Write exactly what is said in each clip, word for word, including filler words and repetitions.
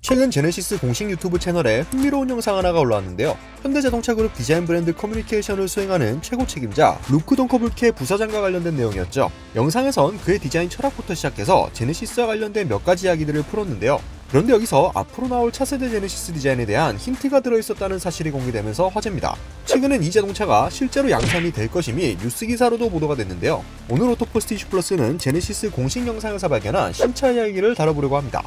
최근 제네시스 공식 유튜브 채널에 흥미로운 영상 하나가 올라왔는데요. 현대자동차그룹 디자인 브랜드 커뮤니케이션을 수행하는 최고 책임자 루크 덩커블케 부사장과 관련된 내용이었죠. 영상에선 그의 디자인 철학부터 시작해서 제네시스와 관련된 몇 가지 이야기들을 풀었는데요. 그런데 여기서 앞으로 나올 차세대 제네시스 디자인에 대한 힌트가 들어있었다는 사실이 공개되면서 화제입니다. 최근엔 이 자동차가 실제로 양산이 될 것임이 뉴스 기사로도 보도가 됐는데요. 오늘 오토포스트 이슈 플러스는 제네시스 공식 영상에서 발견한 신차 이야기를 다뤄보려고 합니다.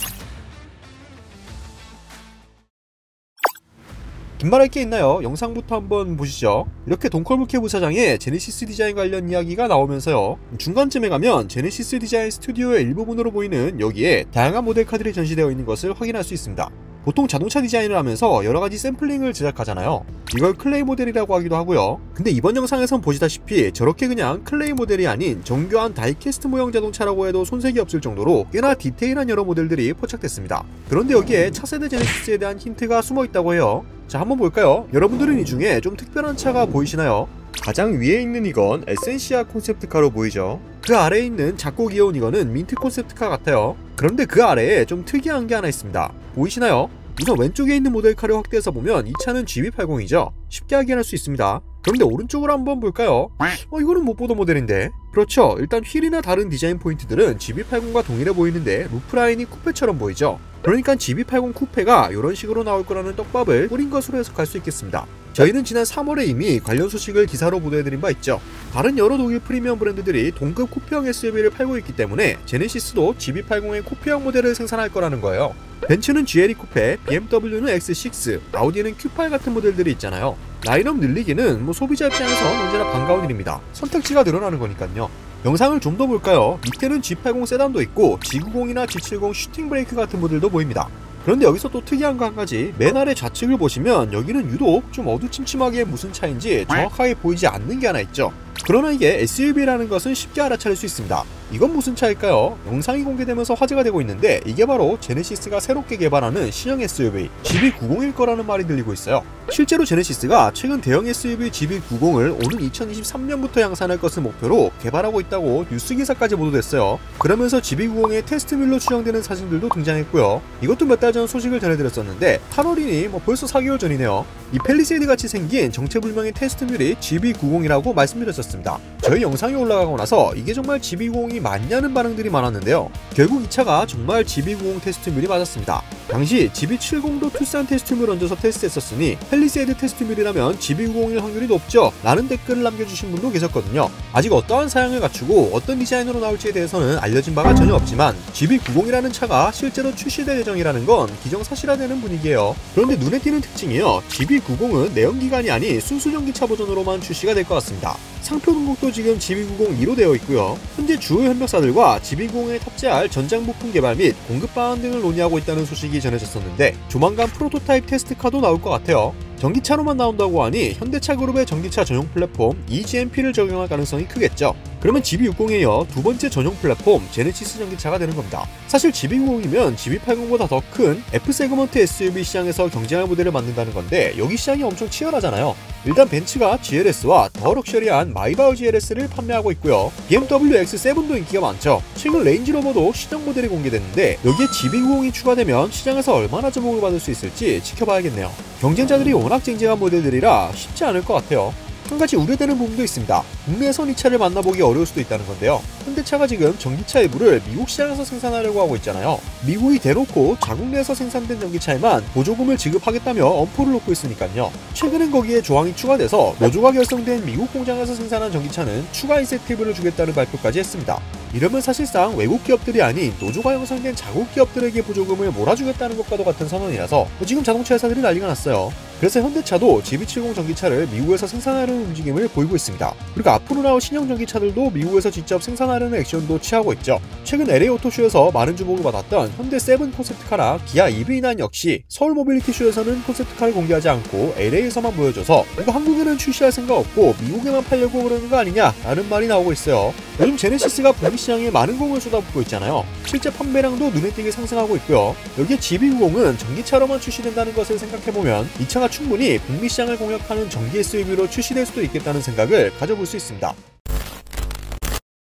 긴말할 게 있나요? 영상부터 한번 보시죠. 이렇게 덩커블케 부사장의 제네시스 디자인 관련 이야기가 나오면서요, 중간쯤에 가면 제네시스 디자인 스튜디오의 일부분으로 보이는 여기에 다양한 모델 카드들이 전시되어 있는 것을 확인할 수 있습니다. 보통 자동차 디자인을 하면서 여러가지 샘플링을 제작하잖아요. 이걸 클레이 모델이라고 하기도 하고요. 근데 이번 영상에선 보시다시피 저렇게 그냥 클레이 모델이 아닌 정교한 다이캐스트 모형 자동차라고 해도 손색이 없을 정도로 꽤나 디테일한 여러 모델들이 포착됐습니다. 그런데 여기에 차세대 제네시스에 대한 힌트가 숨어 있다고 해요. 자, 한번 볼까요? 여러분들은 이 중에 좀 특별한 차가 보이시나요? 가장 위에 있는 이건 에센시아 콘셉트카로 보이죠? 그 아래에 있는 작고 귀여운 이거는 민트 콘셉트카 같아요. 그런데 그 아래에 좀 특이한 게 하나 있습니다. 보이시나요? 우선 왼쪽에 있는 모델카를 확대해서 보면 이 차는 지비 팔십이죠. 쉽게 확인할 수 있습니다. 그런데 오른쪽으로 한번 볼까요? 어, 이거는 못 보던 모델인데. 그렇죠. 일단 휠이나 다른 디자인 포인트들은 지비 팔십과 동일해 보이는데 루프라인이 쿠페처럼 보이죠. 그러니까 지비 팔십 쿠페가 이런 식으로 나올 거라는 떡밥을 뿌린 것으로 해석할 수 있겠습니다. 저희는 지난 삼월에 이미 관련 소식을 기사로 보도해드린 바 있죠. 다른 여러 독일 프리미엄 브랜드들이 동급 쿠페형 에스유브이를 팔고 있기 때문에 제네시스도 지비 팔십의 쿠페형 모델을 생산할 거라는 거예요. 벤츠는 지엘이 쿠페, 비엠더블유는 엑스 식스, 아우디는 큐 팔 같은 모델들이 있잖아요. 라인업 늘리기는 뭐 소비자 입장에서 언제나 반가운 일입니다. 선택지가 늘어나는 거니까요. 영상을 좀 더 볼까요? 밑에는 지 팔십 세단도 있고 지 구십이나 지 칠십 슈팅 브레이크 같은 모델도 보입니다. 그런데 여기서 또 특이한 거 한 가지, 맨 아래 좌측을 보시면 여기는 유독 좀 어두침침하게 무슨 차인지 정확하게 보이지 않는 게 하나 있죠. 그러나 이게 에스유브이라는 것은 쉽게 알아차릴 수 있습니다. 이건 무슨 차일까요? 영상이 공개되면서 화제가 되고 있는데 이게 바로 제네시스가 새롭게 개발하는 신형 에스유브이 지비 구십일 거라는 말이 들리고 있어요. 실제로 제네시스가 최근 대형 에스유브이 지비 구십을 오는 이천이십삼 년부터 양산할 것을 목표로 개발하고 있다고 뉴스 기사까지 보도됐어요. 그러면서 지비 구십의 테스트밀로 추정되는 사진들도 등장했고요. 이것도 몇 달 전 소식을 전해드렸었는데 팔월이니 뭐 벌써 사 개월 전이네요. 이 펠리세이드 같이 생긴 정체불명의 테스트밀이 지비 구십이라고 말씀드렸었습니다. 저희 영상이 올라가고 나서 이게 정말 지비 구십이 맞냐는 반응들이 많았는데요. 결국 이 차가 정말 지비 구십 테스트밀이 맞았습니다. 당시 지비 칠십도 투싼 테스트밀을 얹어서 테스트했었으니 펠리세이드 테스트밀이라면 지비 구십일 확률이 높죠? 라는 댓글을 남겨주신 분도 계셨거든요. 아직 어떠한 사양을 갖추고 어떤 디자인으로 나올지에 대해서는 알려진 바가 전혀 없지만 지비 구십이라는 차가 실제로 출시될 예정이라는 건 기정사실화되는 분위기예요. 그런데 눈에 띄는 특징이요, 지비 구십은 내연기관이 아닌 순수 전기차 버전으로만 출시가 될 것 같습니다. 상표 등록도 지금 지비 구십이로 되어 있고요. 현재 주요 협력사들과 지비 구십에 탑재할 전장 부품 개발 및 공급 방안 등을 논의하고 있다는 소식이 전해졌었는데 조만간 프로토타입 테스트카도 나올 것 같아요. 전기차로만 나온다고 하니 현대차 그룹의 전기차 전용 플랫폼 이지엠피를 적용할 가능성이 크겠죠. 그러면 지비 육십에 이어 두 번째 전용 플랫폼 제네시스 전기차가 되는 겁니다. 사실 지비 구십이면 지비 팔십보다 더 큰 F 세그먼트 에스유브이 시장에서 경쟁할 모델을 만든다는 건데 여기 시장이 엄청 치열하잖아요. 일단 벤츠가 지엘에스와 더 럭셔리한 마이바흐 지엘에스를 판매하고 있고요. 비엠더블유 엑스 세븐도 인기가 많죠. 최근 레인지로버도 시장 모델이 공개됐는데 여기에 지비 구십이 추가되면 시장에서 얼마나 주목을 받을 수 있을지 지켜봐야겠네요. 경쟁자들이 워낙 쟁쟁한 모델들이라 쉽지 않을 것 같아요. 한 가지 우려되는 부분도 있습니다. 국내에선 이 차를 만나보기 어려울 수도 있다는 건데요. 현대차가 지금 전기차 일부를 미국 시장에서 생산하려고 하고 있잖아요. 미국이 대놓고 자국 내에서 생산된 전기차에만 보조금을 지급하겠다며 엄포를 놓고 있으니까요. 최근엔 거기에 조항이 추가돼서 노조가 결성된 미국 공장에서 생산한 전기차는 추가 인센티브를 주겠다는 발표까지 했습니다. 이러면 사실상 외국 기업들이 아닌 노조가 형성된 자국 기업들에게 보조금을 몰아주겠다는 것과도 같은 선언이라서 지금 자동차 회사들이 난리가 났어요. 그래서 현대차도 지비 칠십 전기차를 미국에서 생산하려는 움직임을 보이고 있습니다. 그리고 앞으로 나올 신형 전기차들도 미국에서 직접 생산하려는 액션도 취하고 있죠. 최근 엘에이 오토쇼에서 많은 주목을 받았던 현대 세븐 콘셉트카나 기아 이브이 나인 역시 서울 모빌리티쇼에서는 콘셉트카를 공개하지 않고 엘에이에서만 보여줘서 이거 한국에는 출시할 생각 없고 미국에만 팔려고 그러는 거 아니냐 라는 말이 나오고 있어요. 요즘 제네시스가 북미 시장에 많은 공을 쏟아붓고 있잖아요. 실제 판매량도 눈에 띄게 상승하고 있고요. 여기에 지비 구십은 전기차로만 출시된다는 것을 생각해보면 이 차가 충분히 북미 시장을 공략하는 전기 에스유브이로 출시될 수도 있겠다는 생각을 가져볼 수 있습니다.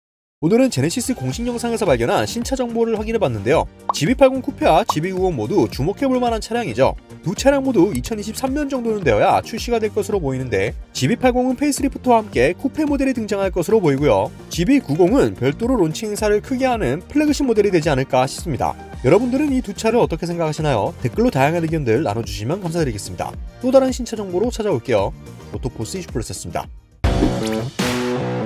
오늘은 제네시스 공식 영상에서 발견한 신차 정보를 확인해봤는데요. 지비 팔십 쿠페와 지비 구십 모두 주목해볼 만한 차량이죠. 두 차량 모두 이천이십삼 년 정도는 되어야 출시가 될 것으로 보이는데 지비 팔십은 페이스리프트와 함께 쿠페 모델이 등장할 것으로 보이고요. 지비 구십은 별도로 론칭 행사를 크게 하는 플래그십 모델이 되지 않을까 싶습니다. 여러분들은 이 두 차를 어떻게 생각하시나요? 댓글로 다양한 의견들 나눠주시면 감사드리겠습니다. 또 다른 신차 정보로 찾아올게요. 오토포스 이십사였습니다.